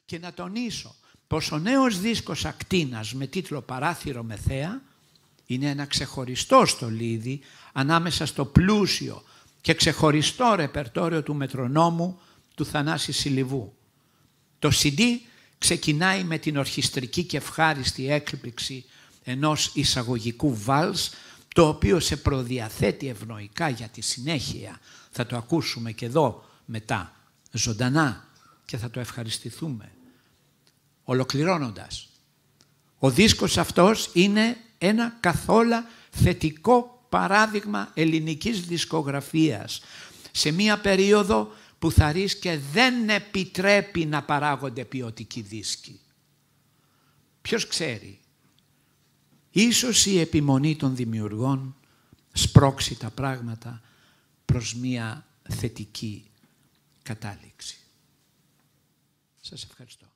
Και να τονίσω πως ο νέος δίσκος Ακτίνας με τίτλο «Παράθυρο με θέα» είναι ένα ξεχωριστό στολίδι ανάμεσα στο πλούσιο και ξεχωριστό ρεπερτόριο του μετρονόμου του Θανάση Σιλιβού. Το CD ξεκινάει με την ορχιστρική και ευχάριστη έκπληξη ενός εισαγωγικού βάλς, το οποίο σε προδιαθέτει ευνοϊκά για τη συνέχεια. Θα το ακούσουμε και εδώ μετά ζωντανά και θα το ευχαριστηθούμε. Ολοκληρώνοντας, ο δίσκος αυτός είναι ένα καθόλου θετικό παράδειγμα ελληνικής δισκογραφίας σε μία περίοδο που και δεν επιτρέπει να παράγονται ποιοτικοί δίσκοι. Ποιος ξέρει, ίσως η επιμονή των δημιουργών σπρώξει τα πράγματα προς μία θετική κατάληξη. Σας ευχαριστώ.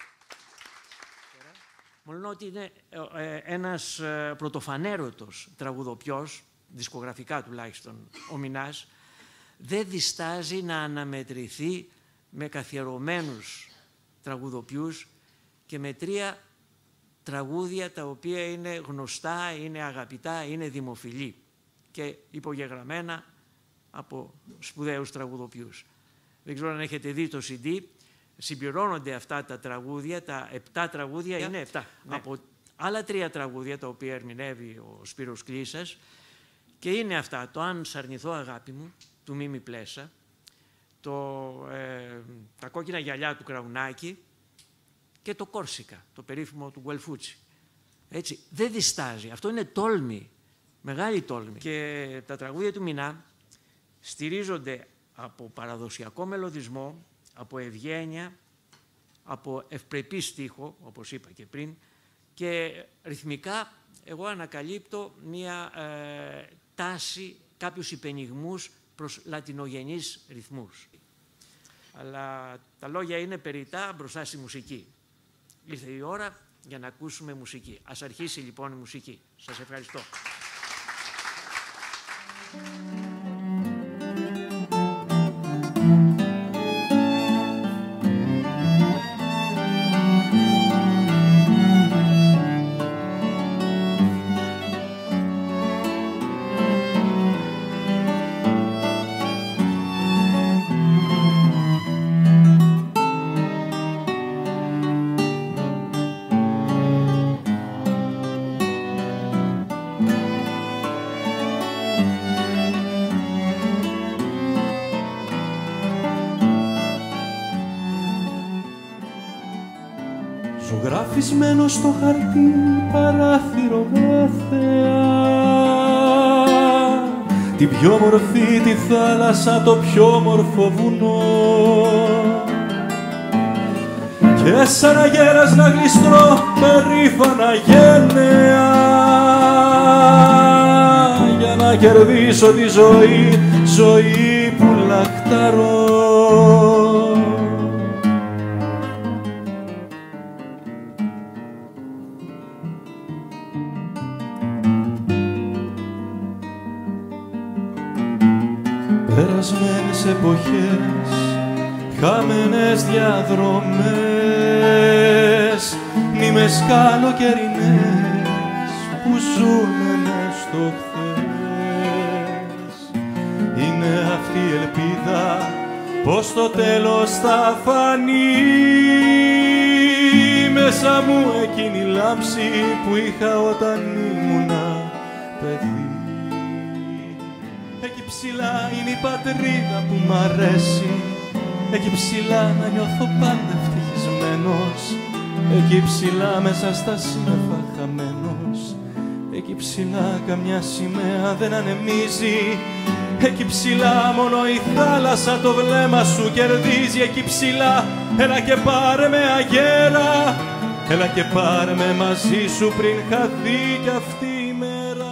Μόνο ότι είναι ένας πρωτοφανέρωτος τραγουδοποιός, δισκογραφικά τουλάχιστον ο Μινάς, δεν διστάζει να αναμετρηθεί με καθιερωμένους τραγουδοποιούς και με 3 τραγούδια τα οποία είναι γνωστά, είναι αγαπητά, είναι δημοφιλή και υπογεγραμμένα από σπουδαίους τραγουδοποιούς. Δεν ξέρω αν έχετε δει το CD, συμπληρώνονται αυτά τα τραγούδια, τα 7 τραγούδια είναι 7, ναι, από άλλα 3 τραγούδια τα οποία ερμηνεύει ο Σπύρος Κλίσας και είναι αυτά, το «Αν σ' αρνηθώ αγάπη μου» του Μίμη Πλέσα, τα κόκκινα γυαλιά του Κραουνάκη και το Κόρσικα, το περίφημο του Γκουελφούτσι. Έτσι, δεν διστάζει. Αυτό είναι τόλμη, μεγάλη τόλμη. Και τα τραγούδια του Μινά στηρίζονται από παραδοσιακό μελωδισμό, από ευγένεια, από ευπρεπή στίχο, όπως είπα και πριν, και ρυθμικά εγώ ανακαλύπτω μία τάση, κάποιους υπενιγμούς προς λατινογενείς ρυθμούς. Αλλά τα λόγια είναι περιττά μπροστά στη μουσική. Ήρθε η ώρα για να ακούσουμε μουσική. Ας αρχίσει λοιπόν η μουσική. Σας ευχαριστώ. Ζωγραφισμένο στο χαρτί παράθυρο με θέα, την πιο μορφή τη θάλασσα, το πιο μορφό βουνό, και σαν αγέρας να γλιστρώ περήφανα γενναία, για να κερδίσω τη ζωή, ζωή που λαχταρώ. Περασμένες εποχές, χαμένες διαδρομές, μνήμες καλοκαιρινές που ζουνε μες στο χθες. Είναι αυτή η ελπίδα πως το τέλος θα φανεί, μέσα μου εκείνη η λάμψη που είχα όταν ήμουνα παιδί. Εκεί ψηλά είναι η πατρίδα που μ' αρέσει, εκεί ψηλά να νιώθω πάντα ευτυχισμένος, εκεί ψηλά μέσα στα σύννεφα χαμένος, εκεί ψηλά καμιά σημαία δεν ανεμίζει, εκεί ψηλά μόνο η θάλασσα το βλέμμα σου κερδίζει, εκεί ψηλά έλα και πάρε με αγέρα, έλα και πάρε με μαζί σου πριν χαθεί κι αυτή η μέρα.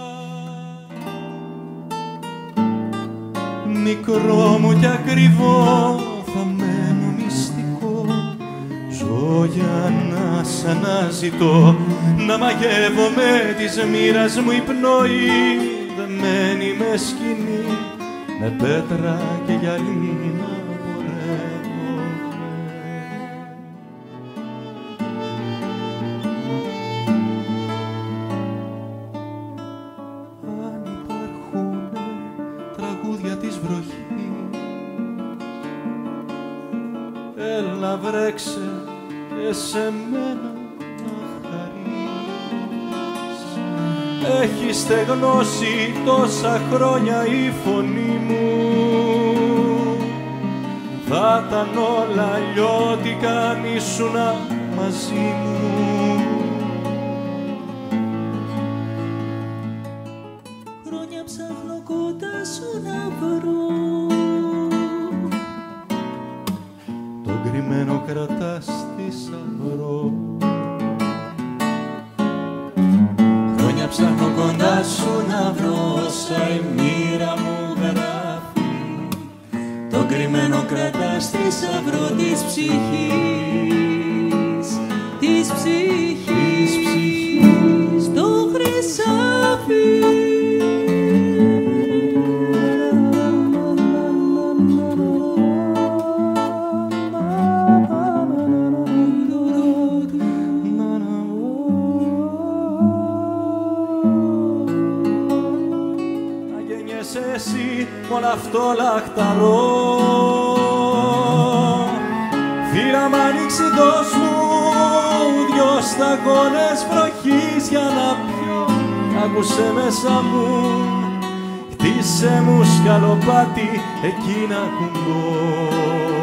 Μικρό μου κι ακριβό θα μένω μυστικό, ζω για να σ' αναζητώ, να μαγεύομαι της μοίρας μου η πνοή, δεμένη με σκηνή, με πέτρα και γυαλί να πορεύω. πόδια της βροχή. Έλα βρέξε και σε μένα να χαρείς. Έχει στεγνώσει τόσα χρόνια η φωνή μου. Θα ήταν όλα αλλιώτικα αν ήσουνα μαζί μου. Χρόνια ψάχνω κοντά σου να βρω. Τον κρυμμένο κρατάς θησαυρό. Χρόνια ψάχνω κοντά σου να βρω. Όσα η μοίρα μου γράφει. Τον κρυμμένο κρατάς θησαυρό της ψυχής. Της ψυχής, το χρυσάφι. Εσύ όλο αυτό λαχταρό, θύρα μ' ανοίξει κόσμου, δυο σταγόνες βροχής για να πιω. Άκουσε μέσα μου, χτίσε μου σκαλοπάτι, εκεί να κουμπώ.